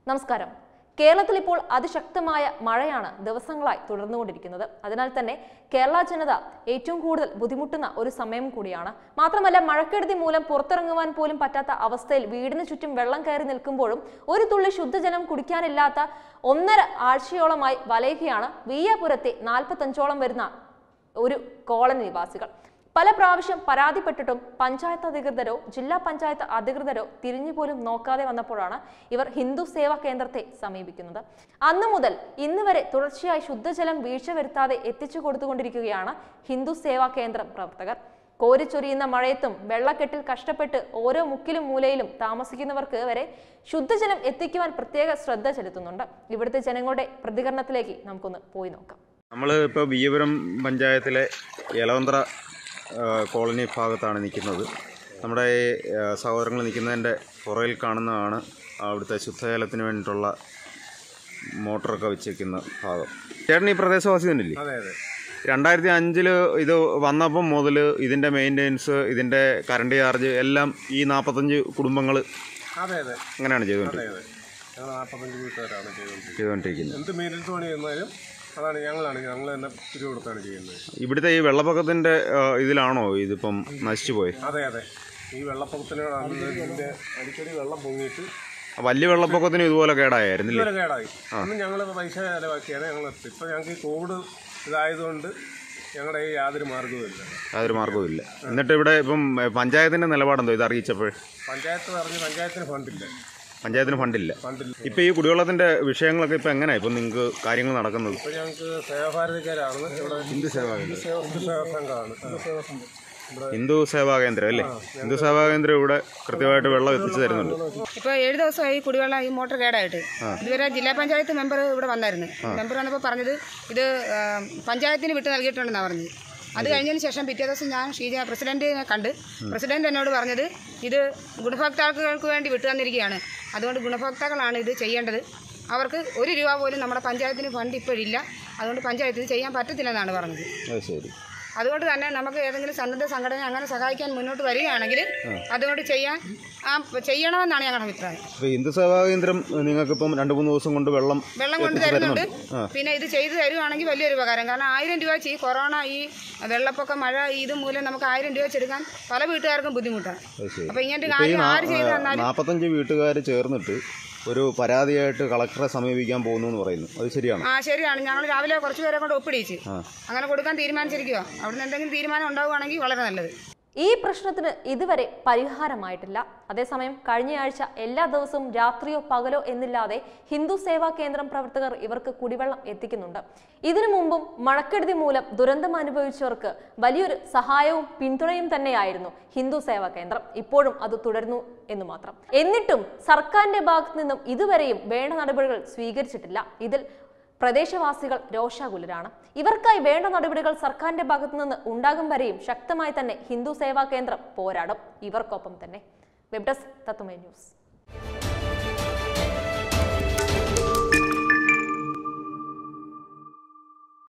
നമസ്കാരം. കേരളത്തിൽ ഇപ്പോൾ അതിശക്തമായ മഴയാണ് ദിവസങ്ങളായി തുടർന്നുകൊണ്ടിരിക്കുന്നത്. അതിനാൽ തന്നെ കേരള ജനത ഏറ്റവും കൂടുതൽ ബുദ്ധിമുട്ടുന്ന ഒരു സമയം കൂടിയാണ്. മാത്രമല്ല, മഴക്കെടുതി മൂലം പുറത്തിറങ്ങുവാൻ പോലും പറ്റാത്ത അവസ്ഥയിൽ വീടിന് ചുറ്റും വെള്ളം കയറി നിൽക്കുമ്പോഴും ഒരു തുള്ളി ശുദ്ധജലം കുടിക്കാനില്ലാത്ത 1.5 ആഴ്ചയോളമായി വലയുകയാണ് വിയ്യാപുരത്തെ 45ഓളം വരുന്ന ഒരു കോളനി നിവാസികൾ. പല പ്രാവശ്യം പരാതിപ്പെട്ടിട്ടും പഞ്ചായത്ത് അധികൃതരോ ജില്ലാ പഞ്ചായത്ത് അധികൃതരോ തിരിഞ്ഞുപോലും നോക്കാതെ വന്നപ്പോഴാണ് ഇവർ ഹിന്ദു സേവാ കേന്ദ്രത്തെ സമീപിക്കുന്നത്. അന്നു മുതൽ ഇന്ന് വരെ തുടർച്ചയായി ശുദ്ധജലം വീഴ്ച വരുത്താതെ എത്തിച്ചു കൊടുത്തുകൊണ്ടിരിക്കുകയാണ് ഹിന്ദു സേവാ കേന്ദ്രം പ്രവർത്തകർ. കോരിച്ചൊരിയുന്ന മഴയത്തും വെള്ളക്കെട്ടിൽ കഷ്ടപ്പെട്ട് ഓരോ മുക്കിലും മൂലയിലും താമസിക്കുന്നവർക്ക് വരെ ശുദ്ധജലം എത്തിക്കുവാൻ പ്രത്യേക ശ്രദ്ധ ചെലുത്തുന്നുണ്ട്. ഇവിടുത്തെ ജനങ്ങളുടെ പ്രതികരണത്തിലേക്ക് നമുക്കൊന്ന് പോയി നോക്കാം. നമ്മൾ ഇപ്പോൾ വിയ്യപുരം പഞ്ചായത്തിലെ യലവന്ത്ര കോളനി ഭാഗത്താണ് നിൽക്കുന്നത്. നമ്മുടെ സഹോദരങ്ങൾ നിൽക്കുന്നതിൻ്റെ പുറകിൽ കാണുന്നതാണ് അവിടുത്തെ ശുദ്ധജലത്തിന് വേണ്ടിയിട്ടുള്ള മോട്ടറൊക്കെ വെച്ചിരിക്കുന്ന ഭാഗം. ചേട്ടൻ ഈ പ്രദേശവാസി തന്നെയില്ലേ? അതെ അതെ. 2005 ഇത് വന്നപ്പം മുതൽ ഇതിൻ്റെ മെയിൻ്റെനൻസ്, ഇതിൻ്റെ കറണ്ട് ചാർജ് എല്ലാം ഈ 45 കുടുംബങ്ങൾ അങ്ങനെയാണ് ചെയ്തുകൊണ്ടിരിക്കുന്നത്. ഞങ്ങൾ 45 വീട്ടുകാരാണ് ചെയ്തുകൊണ്ടിരിക്കുന്നത്. എന്ത് മെയിൻ്റെനൻസ് പണി ചെയ്യുന്നതിനും അതാണ് ഞങ്ങൾ തന്നെ പിരിവ് കൊടുത്താണ് ചെയ്യുന്നത്. ഇവിടുത്തെ ഈ വെള്ളപ്പൊക്കത്തിൻ്റെ ഇതിലാണോ ഇതിപ്പം നശിച്ചു പോയി? അതെ അതെ. ഈ വെള്ളപ്പൊക്കത്തിനാണ് ഇതിൻ്റെ അടിക്കടി വെള്ളം പൊങ്ങിയിട്ട് വലിയ വെള്ളപ്പൊക്കത്തിന് ഇതുപോലെ കേടായിരുന്നു. ഇതുവരെ കേടായി. അന്ന് ഞങ്ങൾ പൈസ ചിലവാക്കിയാണ് ഞങ്ങൾ എത്തി. ഇപ്പം ഞങ്ങൾക്ക് ഈ കോവിഡ് ഇതായതുകൊണ്ട് ഞങ്ങളുടെ യാതൊരു മാർഗവും ഇല്ല. എന്നിട്ട് ഇവിടെ ഇപ്പം പഞ്ചായത്തിൻ്റെ നിലപാടെന്തോ ഇത് അറിയിച്ചപ്പോൾ? പഞ്ചായത്ത് പറഞ്ഞ് പഞ്ചായത്തിന് ഫണ്ടില്ല. ഇപ്പം ഈ കുടിവെള്ളത്തിൻ്റെ വിഷയങ്ങളൊക്കെ ഇപ്പം എങ്ങനെയാണ് ഇപ്പം നിങ്ങൾക്ക് കാര്യങ്ങൾ നടക്കുന്നത്? ഇപ്പം ഞങ്ങൾക്ക് സേവാഭാരതിക്കാരാണ് ഇവിടെ ഹിന്ദു സേവാ സംഘമാണ്. ഹിന്ദു സേവാ കേന്ദ്രം അല്ലേ? ഹിന്ദു സേവാ കേന്ദ്രം ഇവിടെ കൃത്യമായിട്ട് വെള്ളം എത്തിച്ചു തരുന്നുണ്ട്. ഇപ്പോൾ 7 ദിവസമായി കുടിവെള്ളം ഈ മോട്ടർ കേടായിട്ട്. ഇതുവരെ ജില്ലാ പഞ്ചായത്ത് മെമ്പർ ഇവിടെ വന്നായിരുന്നു. മെമ്പർ വന്നപ്പോൾ പറഞ്ഞത് ഇത് പഞ്ചായത്തിന് വിട്ട് നൽകിയിട്ടുണ്ടെന്നാണ് പറഞ്ഞത്. അത് കഴിഞ്ഞതിന് ശേഷം പിറ്റേ ദിവസം ഞാൻ പ്രസിഡന്റിനെ കണ്ട് പ്രസിഡന്റ് എന്നോട് പറഞ്ഞത് ഇത് ഗുണഭോക്താക്കൾക്ക് വേണ്ടി വിട്ടു തന്നിരിക്കുകയാണ്. അതുകൊണ്ട് ഗുണഭോക്താക്കളാണ് ഇത് ചെയ്യേണ്ടത്. അവർക്ക് 1 രൂപ പോലും നമ്മുടെ പഞ്ചായത്തിന് ഫണ്ട് ഇപ്പോഴില്ല. അതുകൊണ്ട് പഞ്ചായത്തിന് ചെയ്യാൻ പറ്റത്തില്ലെന്നാണ് പറഞ്ഞത്. അതുകൊണ്ട് തന്നെ നമുക്ക് ഏതെങ്കിലും സന്നദ്ധ സംഘടന അങ്ങനെ സഹായിക്കാൻ മുന്നോട്ട് വരികയാണെങ്കിൽ അതുകൊണ്ട് ചെയ്യണമെന്നാണ് ഞങ്ങളുടെ അഭിപ്രായം. ഹിന്ദു സേവാ കേന്ദ്രം നിങ്ങൾക്ക് ഇപ്പം 2-3 ദിവസം കൊണ്ട് വെള്ളം കൊണ്ട് തരുന്നുണ്ട്. പിന്നെ ഇത് ചെയ്തു തരുവാണെങ്കിൽ വലിയൊരു ഉപകാരം. കാരണം 1000 രൂപ ഈ കൊറോണ, ഈ വെള്ളപ്പൊക്കം, മഴ ഇത് മൂലം നമുക്ക് 1000 രൂപ ചെടുക്കാൻ പല വീട്ടുകാർക്കും ബുദ്ധിമുട്ടാണ്. അപ്പൊ ഇങ്ങനത്തെ കാര്യം ആര് ചെയ്തു തന്നാലും 45 വീട്ടുകാർ ചേർന്നിട്ട് ഒരു പരാതിയായിട്ട് കളക്ടറെ സമീപിക്കാൻ പോകുന്നു എന്ന് പറയുന്നു. അത് ശരിയാണ്? ശരിയാണ്. ഞങ്ങൾ രാവിലെ കുറച്ച് പേരെ കൊണ്ട് ഒപ്പിടിച്ച് അങ്ങനെ കൊടുക്കാൻ തീരുമാനിച്ചിരിക്കുക. അവിടുന്ന് എന്തെങ്കിലും തീരുമാനം ഉണ്ടാവുകയാണെങ്കിൽ വളരെ നല്ലത്. ഈ പ്രശ്നത്തിന് ഇതുവരെ പരിഹാരമായിട്ടില്ല. അതേസമയം കഴിഞ്ഞയാഴ്ച എല്ലാ ദിവസവും രാത്രിയോ പകലോ എന്നില്ലാതെ ഹിന്ദു സേവാ കേന്ദ്രം പ്രവർത്തകർ ഇവർക്ക് കുടിവെള്ളം എത്തിക്കുന്നുണ്ട്. ഇതിനു മുമ്പും മഴക്കെടുതി മൂലം ദുരന്തം അനുഭവിച്ചവർക്ക് വലിയൊരു സഹായവും പിന്തുണയും തന്നെയായിരുന്നു ഹിന്ദു സേവാ കേന്ദ്രം. ഇപ്പോഴും അത് തുടരുന്നു എന്ന് മാത്രം. എന്നിട്ടും സർക്കാരിന്റെ ഭാഗത്തു നിന്നും ഇതുവരെയും വേണ്ട നടപടികൾ സ്വീകരിച്ചിട്ടില്ല. ഇതിൽ പ്രദേശവാസികൾ രോഷാകുലരാണ്. ഇവർക്കായി വേണ്ട നടപടികൾ സർക്കാരിന്റെ ഭാഗത്തു നിന്ന് ഉണ്ടാകും വരെയും ശക്തമായി തന്നെ ഹിന്ദു സേവാ കേന്ദ്രം പോരാടും. ഇവർക്കൊപ്പം തന്നെ. Web desk Tatwamayi news.